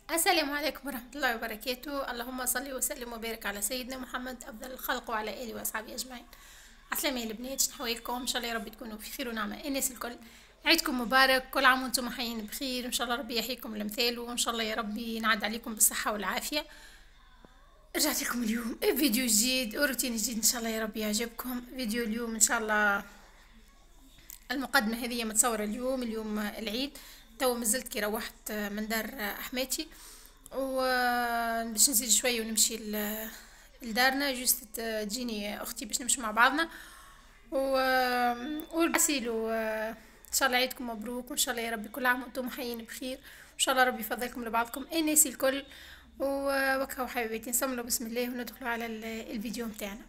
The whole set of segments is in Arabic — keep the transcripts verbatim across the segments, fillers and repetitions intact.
السلام عليكم ورحمة الله وبركاته. اللهم صل وسلم وبارك على سيدنا محمد أفضل الخلق وعلى آله وأصحابه أجمعين. عسلامة يا البنات، شنحوالكم؟ إن شاء الله يا رب تكونوا في خير ونعمة. الناس الكل عيدكم مبارك، كل عام وانتم حيين بخير. إن شاء الله ربي يحييكم الأمثال، وإن شاء الله يا ربي ينعاد عليكم بالصحة والعافية. رجعت لكم اليوم فيديو جديد وروتين جديد، إن شاء الله يا ربي يعجبكم. فيديو اليوم إن شاء الله المقدمة هذه متصورة اليوم اليوم العيد. تو مازلت كي روحت من دار أحماتي، وباش نزيد شويه ونمشي ل- لدارنا. جوست تجيني اختي باش نمشي مع بعضنا و والغسيل و ان شاء الله عيدكم مبروك، وان شاء الله يا ربي كل عام وانتم حيين بخير، وان شاء الله ربي يفضلكم لبعضكم الناس الكل. وكهو حبيبتي نسملوا بسم الله وندخلوا على ال- الفيديو متاعنا.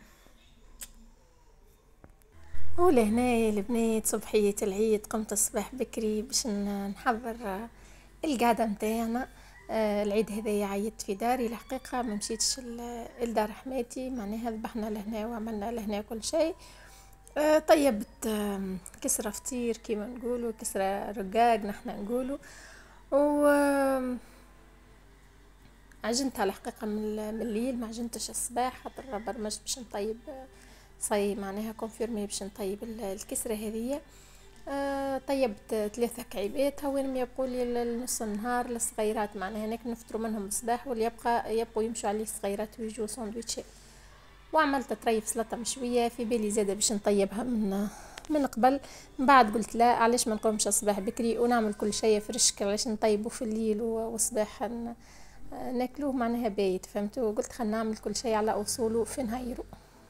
ولهنا البنات صبحية العيد قمت الصباح بكري باش ن- نحضر آه، القعدة متاعنا. آه، العيد هذايا عيدت في داري الحقيقة، ما مشيتش ل- لدار حماتي، معناها ذبحنا لهنا وعملنا لهنا كل شيء. آه، طيبت آم، كسرة فطير كيما نقولوا، كسرة رقاق نحنا نقولوا. و آم، عجنتها الحقيقة من ال- من الليل، ما عجنتش الصباح خاطر برمجت باش نطيب. آه، صاي معناها كونفيرمي باش نطيب ال- الكسرة هذية. آه طيبت ثلاثة كعيبات وين يبقوا لي لنص النهار للصغيرات، معناها هناك نفطروا منهم الصباح واللي يبقى يبقوا يمشوا عليه الصغيرات ويجوا ساندويتشات. وعملت طريف سلطة مشوية في بالي زادة باش نطيبها من من قبل. من بعد قلت لا، علاش ما نقومش الصباح بكري ونعمل كل شيء فرشك، علاش نطيبه في الليل والصباح ن- ناكلوه معناها بايت، فهمتوا؟ قلت خلينا نعمل كل شيء على اصوله في نهايره.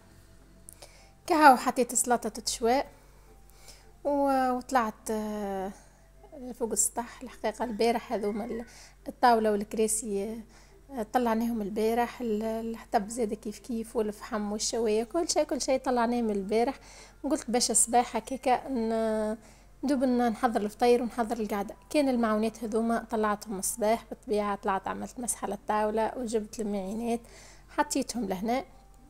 كهو حطيت سلطة تشواء و- وطلعت آه، فوق السطح. الحقيقة البارح هذوما ال- الطاولة والكراسي آه، طلعناهم البارح. ال- الحطب زاد كيف كيف، والفحم والشواية كل شيء كل شيء طلعناه من البارح. قلت باش الصباح هكاكا ن- ندوب ن- نحضر الفطير ونحضر القعدة. كان المعونات هذوما طلعتهم الصباح بالطبيعة، طلعت عملت مسح على الطاولة وجبت المعينات حطيتهم لهنا،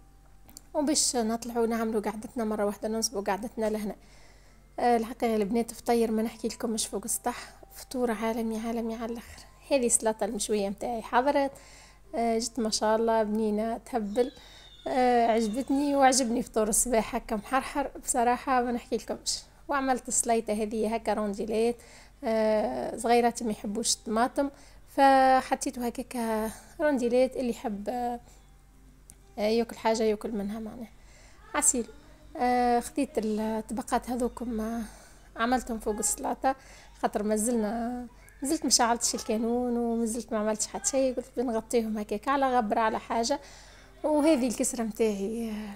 وباش نطلعوا نعملوا قعدتنا مرة واحدة، ننصبوا قعدتنا لهنا. آه، الحقيقة البنات فطير ما نحكي لكم مش فوق السطح، فطور عالمي عالمي على الاخر. هذه السلطة المشوية متاعي حضرت. آه، جت ما شاء الله بنينة تهبل. آه، عجبتني وعجبني فطور الصباح هكا محرحر بصراحة ما نحكي لكمش. وعملت السليطة هذه هكا رونديلات. آه، صغيراتي ما يحبوش الطماطم، فحطيته هكاكا رونديلات، اللي يحب آه، ياكل حاجة ياكل منها معناه عسيل. آه خديت الطبقات هذوكم، آه، عملتهم فوق السلطة خاطر مازلنا مازلت ما شعلتش الكانون ومازلت ما عملتش حتى شيء، قلت بنغطيهم هكاك على غبرة على حاجة. وهذه الكسرة متاعي آه،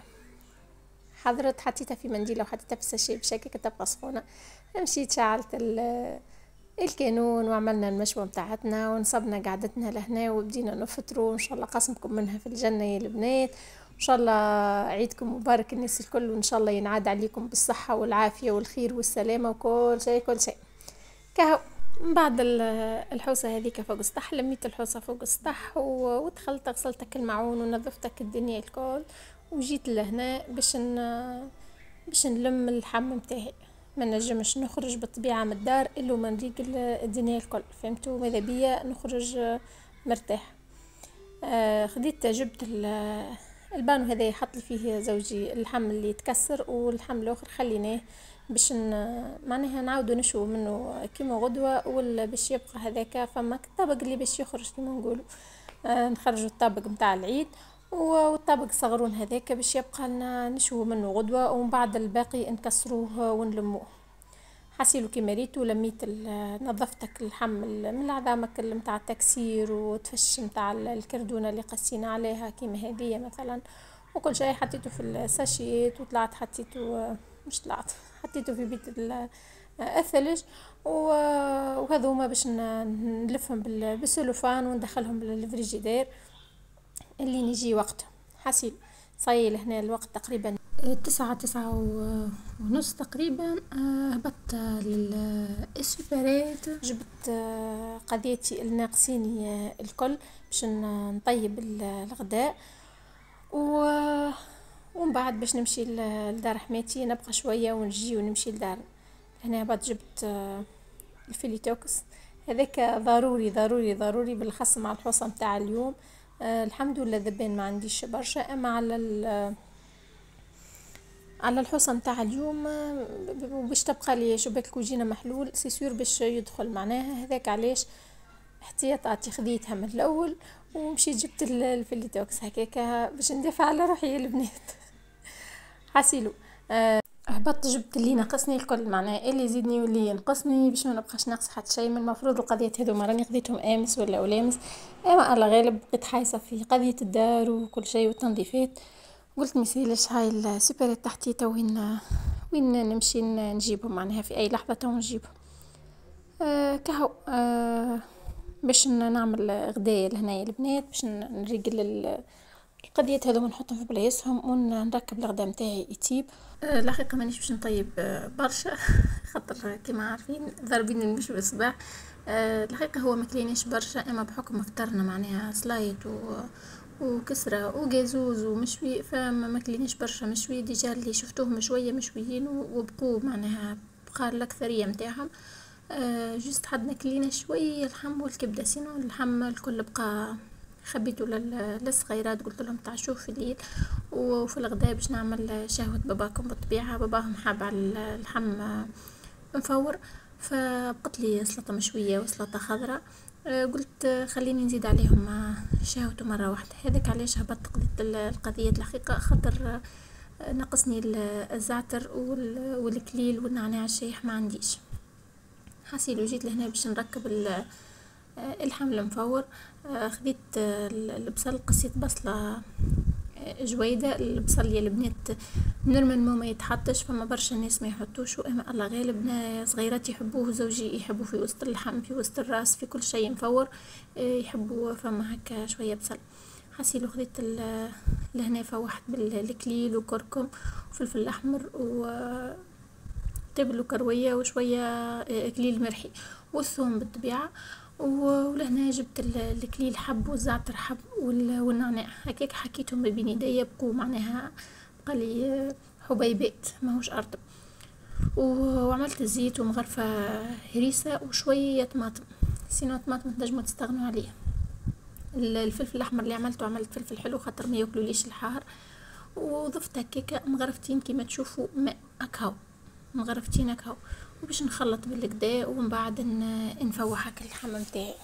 حضرت حطيتها في منديلة وحطيتها في الساشي باش هكاك تبقى سخونة. مشيت شعلت ال- الكانون وعملنا المشوى متاعتنا ونصبنا قعدتنا لهنا وبدينا نفطروا. ان شاء الله قسمكم منها في الجنة يا البنات، ان شاء الله عيدكم مبارك الناس الكل، وان شاء الله ينعاد عليكم بالصحة والعافية والخير والسلامة وكل شيء كل شيء. كهو من بعد ال- الحوسة هذيك فوق السطح، لميت الحوسة فوق السطح و- ودخلت غسلتك المعون ونظفتك الدنيا الكل، وجيت لهنا باش ن... باش نلم الحم متاعي. ما نجمش نخرج بالطبيعة من الدار الا ما نريق ال- الدنيا الكل، فهمتوا؟ ماذا بيا نخرج آه، مرتاح. آه خديت جبت ال- البانو هذا يحط لي فيه زوجي اللحم اللي يتكسر، واللحم الاخر خليناه باش ن- معناها نعاودو نشوي منه كيما غدوة، ولا باش يبقى هذاك فما الطبق اللي باش يخرج كيما نقولوا. آه نخرجوا الطبق متاع العيد، و- والطبق صغرون هذاك باش يبقى لنا نشوي منه غدوة، ومن بعد الباقي نكسروه ونلموه. حسيلو كيما ريتو لميت ال- نظفتك اللحم من العظامك متاع التكسير وتفش متاع الكردونه اللي قسينا عليها كيما هذية مثلا، وكل شيء حطيته في الساشيات وطلعت حطيته، مش طلعت حطيته في بيت ال- الثلج. و- وهذوما باش ن- نلفهم بال- بالسلوفان وندخلهم بالفريجيدير اللي نجي وقته. حسيل صايل هنا الوقت تقريبا تسعة تسعة و- ونص تقريبا. آه، هبطت للسوبرات، جبت آه، قضيتي الناقصين آه، الكل باش ن- نطيب ال- الغداء. و ومن بعد باش نمشي ل- لدار حماتي نبقى شوية ونجي ونمشي لدار. هنا هبط جبت آه، الفيليتوكس هذاك ضروري ضروري ضروري بالخص مع الحوصة متاع اليوم. آه الحمد لله ذبان ما عنديش برشا، اما على على الحوصة متاع اليوم باش تبقى لي شباك الكوجينة محلول سي سور باش يدخل معناها. هذاك علاش احتياطاتي خديتها من الاول ومشيت جبت الفليتوكس هكاكا باش ندافع على روحي يا البنات. حاسيلو أه هبطت جبت اللي ناقصني الكل معناها اللي يزيدني واللي ينقصني باش ما نبقاش ناقص حتى شيء. من المفروض القضيات هذوما راني خديتهم امس ولا ولامس، اما على غالب بقيت حايصه في قضيه الدار وكل شيء والتنظيفات. قلت ميسيلش هاي السوبرات تحتي تو وين وين نمشي نجيبهم معناها في اي لحظه تو نجيبهم. أه كهو أه باش نعمل غدايا لهنايا البنات باش نريقل القضيات هذو نحطهم في بلايصهم ونركب الغدا نتاعي يطيب. أه الحقيقه مانيش باش نطيب أه برشا خاطر كيما عارفين ضاربين المشوي الصباح. أه الحقيقه هو مكلينيش برشا، اما بحكم فطرنا معناها سلايط و وكسرة وجازوز ومشوي فما مكلينيش برشا مشوي. ديجا اللي شفتوهم شويه مشويين وبقوا معناها بقى الاكثريه نتاعهم. أه جست حد نكلينا شويه اللحم والكبده، سينو اللحم الكل بقى خبيته للصغيرات قلت لهم تعشوه في الليل. وفي الغداء باش نعمل شهوة باباكم بالطبيعة، باباهم حاب على اللحم مفور فبقت لي سلطة مشوية وسلطة خضراء. قلت خليني نزيد عليهم شهوته مرة واحدة. هذاك علاش هبطت قضيت القضية الحقيقة خاطر نقصني الزعتر والكليل والنعناع الشايح ما عنديش. حسيلو جيت لهنا باش نركب اللحم المفور. خديت البصل قصيت بصلة جويدة. البصل يا البنات نورمالمون ما يتحطش، فما برشا ناس ما يحطوش، اما الله غالب صغيرات يحبوه، زوجي يحبوه في وسط اللحم في وسط الراس في كل شيء مفور يحبوه. فما هكا شوية بصل حسيلو خديت لهنا فوحت بالكليل وكركم وفلفل الاحمر و تبل وكروية وشوية كليل مرحي والثوم بالطبيعة. ولهنا جبت الكليل حب والزعتر حب والنعناع هكاك حكيتهم ما بين يديا بقوا معناها بقالي حبيبات ماهوش ارطب. وعملت الزيت ومغرفة هريسة وشوية طماطم، سينو طماطم تنجموا تستغنوا عليه. الفلفل الاحمر اللي عملته عملت فلفل حلو خاطر ما ياكلوليش الحار، وضفت هكاكا مغرفتين كيما تشوفوا ماء اكاو مغرفتين اكاو وباش نخلط بالكدا ومن بعد نفوح هكا اللحم نتاعي.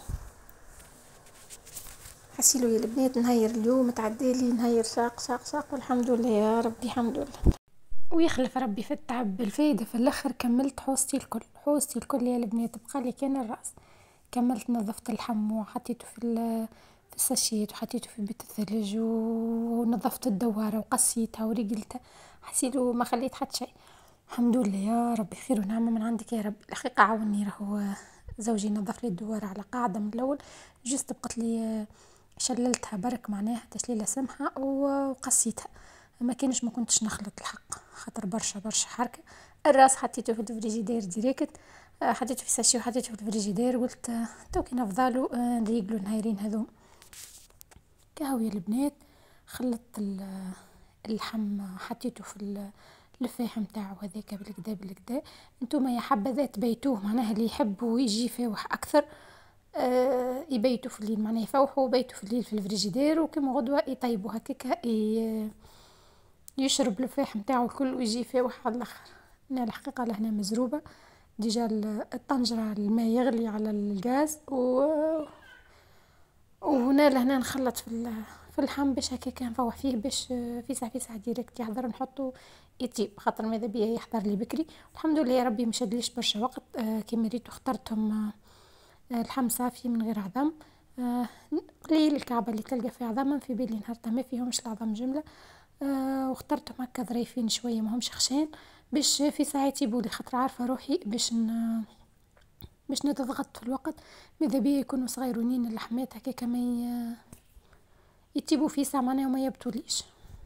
حسيلو يا البنات نهير اليوم تعدالي نهير شاق شاق شاق والحمد لله يا ربي الحمد لله. ويخلف ربي في التعب بالفايدة في الاخر كملت حوستي الكل حوستي الكل يا البنات بقالي كان الراس. كملت نظفت اللحم وحطيته في في الساشيت وحطيته في بيت الثلج ونظفت الدوارة وقصيتها ورجلتها. حسيلو ما خليت حتى شيء الحمد لله يا ربي خير ونعمة من عندك يا ربي. الحقيقة عاوني راهو زوجي نظف لي الدوار على قاعدة من الأول جست بقت لي شللتها برك معناها تشليلة سمحة وقصيتها ما كانش ما كنتش نخلط الحق خاطر برشا برشا حركة. الراس حطيته في الفريجيدير ديريكت حطيته في ساشي وحطيته في الفريجيدير قلت تو كي نفضلوا نريقلوا نهايرين هذوم. كهو يا البنات خلطت اللحم حطيته في الفاحم تاعو هذاك بالكدا بالكدا. نتوما يا حبذا تبيتوه معناها اللي يحبوا يجي يفاوح اكثر آه يبيتوا في الليل معناها يفوحوا وبيتوا في الليل في الفريجيدير وكما غدوه يطيبوا هكاك يشرب الفاحم تاعو الكل ويجي يفاوح على الاخر. انا الحقيقه لهنا مزروبه ديجا الطنجره الماء يغلي على الغاز و وهنا لهنا نخلط في في اللحم باش هكاك نفوح فيه باش في ساعه في ساعه ديريكت يحضر نحطه يطيب خاطر ماذا بيا يحضر لي بكري. الحمد لله يا ربي مشدليش برشا وقت آه كيما ريتو اخترتهم آه اللحم صافي من غير عظم آه قليل الكعبه اللي تلقى فيها عظم في بالي نهارتها ما فيهمش العظم جمله آه واخترتهم هكا ظريفين شويه ماهمش خشان باش في ساعه يطيبوا خاطر عارفه روحي باش ن... باش نتضغط في الوقت ماذا بيا يكونوا صغيرونين اللحمات هكا كما يطيبوا في ساعه معناها وما يبطوليش.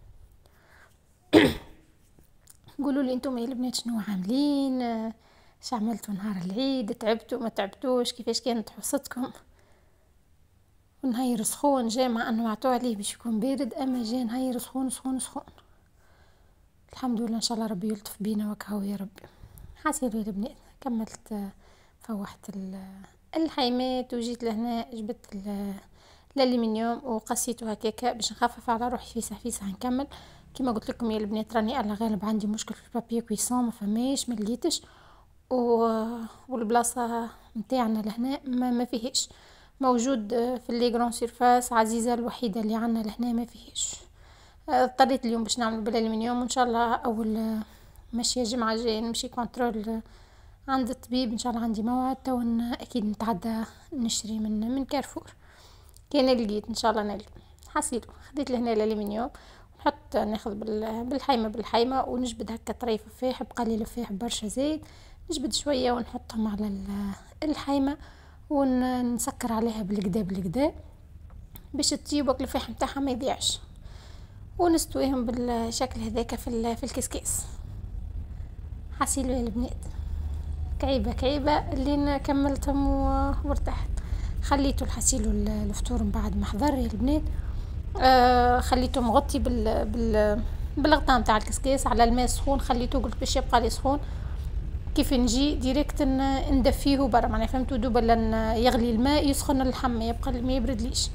قولوا لي انتم يا البنات شنو عاملين اش عملتوا نهار العيد تعبتوا ما تعبتوش كيفاش كانت حصتكم. ونهير سخون جاء مع انه عطوا عليه باش يكون بارد اما جاء نهير سخون سخون سخون الحمد لله ان شاء الله ربي يلطف بينا وكهو يا ربي. حاسيلو يا البنات كملت فوحت الحيمات وجيت لهنا جبت الالومنيوم وقسيته هكاكا باش نخفف على روحي فيسع فيسع نكمل. كيما قلت لكم يا البنات راني على غالب عندي مشكل في البابي كويسون ما فماش ما لقيتش و... والبلاصه نتاعنا لهنا ما, ما فيهش موجود في لي غران سيرفاس. عزيزه الوحيده اللي عندنا لهنا ما فيهش. اضطريت اليوم باش نعمل بالالومنيوم وان شاء الله اول ماشيه جمعه جايه نمشي كونترول عند الطبيب ان شاء الله. عندي موعد تو اكيد نتعدى نشري من من كارفور. كان لقيت ان شاء الله نلقى حسيت خديت لهنا الالومنيوم نحط ناخذ بالحيمه بالحيمه ونجبد هكا طريف فيح بقليل فيح برشا زيت نجبد شويه ونحطهم على الحيمه ونسكر عليها بالكدا بالكدا باش تطيب وقت الفيح نتاعها ما يضيعش ونستويهم بالشكل هذاك في في الكسكاس. حسيلو يا البنات كعيبه كعيبه اللي كملتهم وارتحت. خليته الحسيلو الفطور من بعد ما حضر يا البنات. آه خليته مغطي بال بال بالغطاء نتاع الكسكاس على الماء سخون. خليته قلت باش يبقى لي سخون كيف نجي ديريكت ندفيه برا معناها فهمتوا دوبا لان يغلي الماء يسخن اللحم ما يبقى ما يبردليش.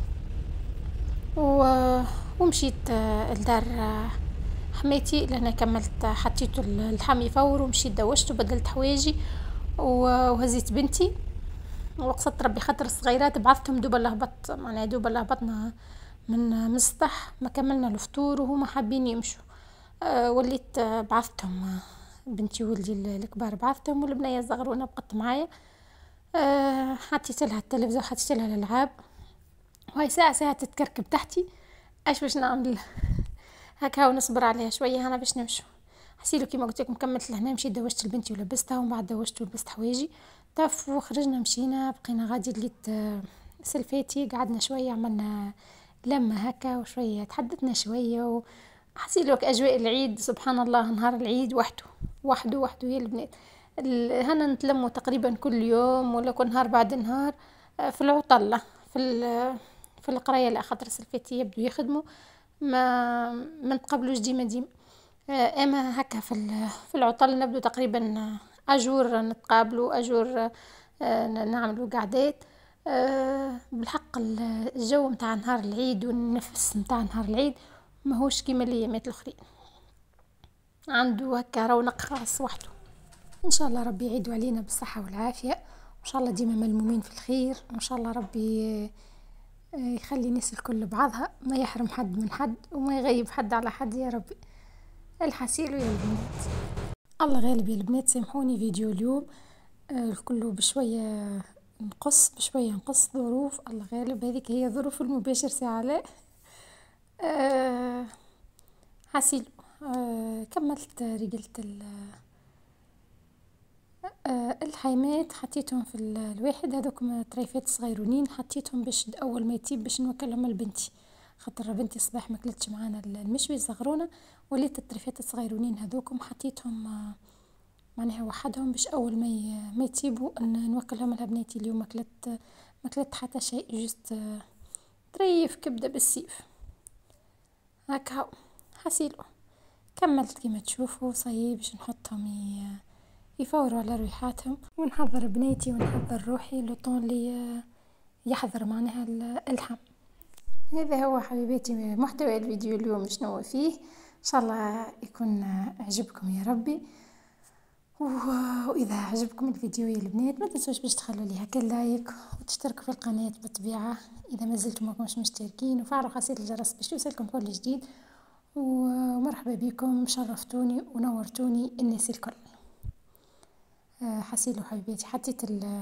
و ومشيت لدار حماتي لهنا كملت حطيته اللحم يفور ومشيت دوشته بدلت حوايجي وهزيت بنتي وقصدت ربي خاطر الصغيرات بعثتهم دوبا لهبط معناها دوبا لهبطنا من مسطح ما كملنا الفطور وهما حابين يمشوا. أه وليت بعثتهم بنتي وولدي الكبار بعثتهم والبنيه الصغرونه بقت معايا. أه حطيت لها التلفزيون حطيت لها الالعاب وهاي ساعه ساعه تتكركب تحتي ايش باش نعمل هكا ونصبر عليها شويه انا باش نمشوا. حسيلو كيما قلت لكم كملت لهنا مشيت دوشت لبنتي ولبستها ومن بعد دوشت ولبست حوايجي طاف وخرجنا مشينا بقينا غادي لقيت سلفاتي قعدنا شويه عملنا لما هكا وشويه تحدثنا شويه وحسيلو اجواء العيد سبحان الله نهار العيد وحده وحده وحده يا البنات. هنا نتلموا تقريبا كل يوم ولا كل نهار بعد نهار في العطله في في القريه لاخاطر سلفاتي يبدو يخدموا ما ما نتقابلوش ديما ديما. اما هكا في في العطل نبدو تقريبا اجور نتقابلوا اجور نعملوا قعدات. بالحق الجو نتاع نهار العيد والنفس نتاع نهار العيد ماهوش كيما الايامات الاخرين عنده هكا رونق خاص وحده. ان شاء الله ربي يعيدوا علينا بالصحه والعافيه وان شاء الله ديما ملمومين في الخير وان شاء الله ربي يخلي الناس الكل بعضها ما يحرم حد من حد وما يغيب حد على حد يا ربي. الحسيلو يا البنات الله غالب يا البنات سامحوني فيديو اليوم آه كله بشويه نقص بشويه نقص ظروف الله غالب هذيك هي ظروف المباشر ساعه لا. آه حسيلو آه كملت رجلت آه الحيمات حطيتهم في الواحد هذوك طريفات صغيرونين حطيتهم باش اول ما يطيب باش نوكلهم لبنتي خاطر بنتي صباح ما كلتش معانا المشوي صغرونا وليت الطريفات الصغيرونين هذوكم حطيتهم آه معناها وحدهم باش اول ما ما يطيبوا نوكلهم لبناتي. اليوم ماكلت ما كلت حتى شيء جست آه طريف كبده بالسيف هكا. حسيلو كملت كيما تشوفوا صايب باش نحطهم يفوروا على ريحاتهم ونحضر بنيتي ونحضر روحي لطون اللي يحضر معناها اللحم. هذا هو حبيباتي محتوى الفيديو اليوم شنو فيه ان شاء الله يكون عجبكم يا ربي. واذا عجبكم الفيديو يا البنات ما تنسوش باش تخلوا لي هكا لايك وتشتركوا في القناه بالطبيعه اذا ما زلتم ماكمش مشتركين وفعلوا خاصيه الجرس باش يوصلكم كل جديد. ومرحبا بكم شرفتوني ونورتوني الناس الكل. حسيلو حبيباتي حطيت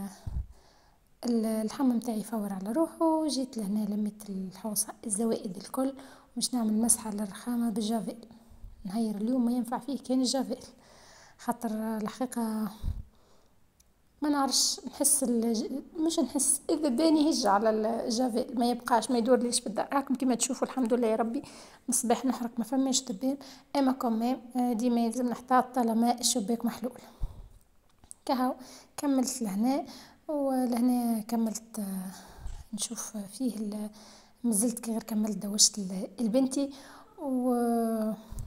اللحم متاعي فور على روحه جيت لهنا لميت الحوصه الزوائد الكل ومش نعمل مسحه للرخامه بالجافيل. نهير اليوم ما ينفع فيه كان الجافيل خاطر الحقيقه ما نعرفش نحس مش نحس اذا داني هج على الجافيل ما يبقاش ما يدور ليش بالدار. راكم كيما تشوفوا الحمد لله يا ربي مصباح نحرق ما فماش دبان اما كمان ديما يلزم نحتاط طالما الشباك محلول كهو. كملت لهنا ولهنا كملت نشوف فيه مازلت غير كملت دوشت البنتي و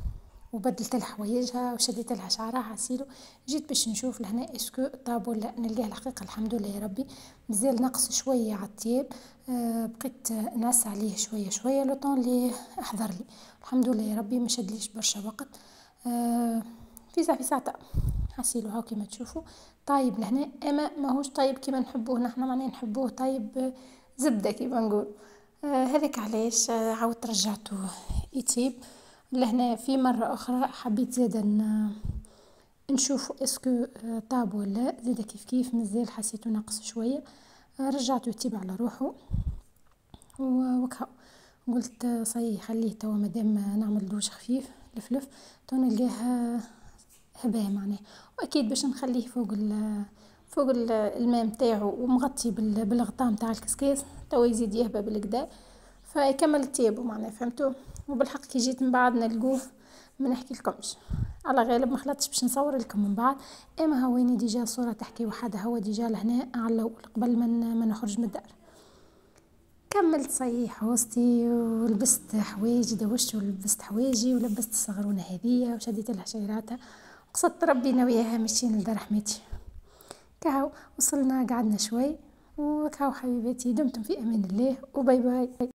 وبدلت لها حوايجها وشديت لها شعرها عسيلو. جيت باش نشوف لهنا اسكو طاب ولا، نلقاه الحقيقه الحمد لله يا ربي مازال نقص شويه على الطياب. أه بقيت نعس عليه شويه شويه لو طون اللي احضر لي. الحمد لله يا ربي ما شدليش برشا وقت. أه في ساعه في ساعه عسيلو هاو كيما تشوفوا طايب لهنا، اما ماهوش طايب كيما نحبوه نحنا، معناه نحبوه طايب زبده كيما نقول. آه هذاك علاش آه عاودت رجعته يطيب لهنا. في مرة أخرى حبيت زادا نشوف اسكو آه طاب ولا زادا كيف كيف مازال حسيته ناقص شوية. آه رجعته يطيب على روحه وكهو. قلت آه صي خليه توا مادام نعمل دوش خفيف لفلف تو نلقاه هباه معناه. واكيد باش نخليه فوق ال فوق ال- الماء متاعو ومغطي بال- بالغطاء متاع الكسكاس توا يزيد يهبى بالكدا فيكمل طيابو معناه فهمتوا. وبالحق كي جيت من بعد نلقوه ما نحكي لكمش على غالب ما خلطتش باش نصور لكم من بعد. اما هويني ديجا صورة تحكي وحدها، هو ديجا لهنا على الاول قبل ما ما نخرج من الدار. كملت صحيح وسطي ولبست حوايجي دوشت ولبست حوايجي ولبست الصغرونة هذية وشديت لها شيراتها وقصدت ربي ناوياها ماشيين لدار حماتي. كهو وصلنا قعدنا شوي وكهو حبيباتي دمتم في امان الله وباي باي.